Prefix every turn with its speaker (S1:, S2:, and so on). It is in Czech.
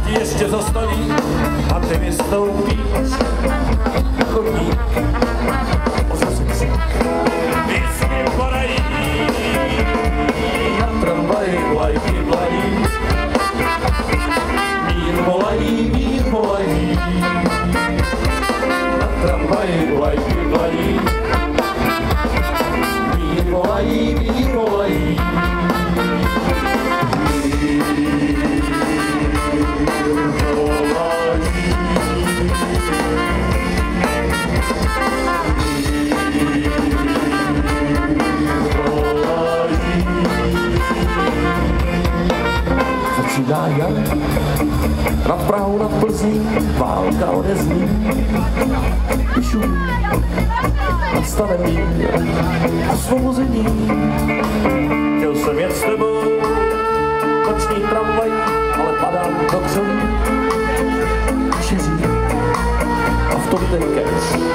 S1: ti ještě zastaví a ty vystoupíš na chodník. Vždycky padají na tramvaji vlajky vlají. Mír volají, na tramvaji vlajky vlají. Mír volají, mír volají. Začíná jar, nad Prahou, nad Plzní, válka odezní. Šumí, nastane mír, osvobození. Chtěl jsem jet s tebou, noční tramvaj, ale padám do křoví. Šiří, a v tom ten kec.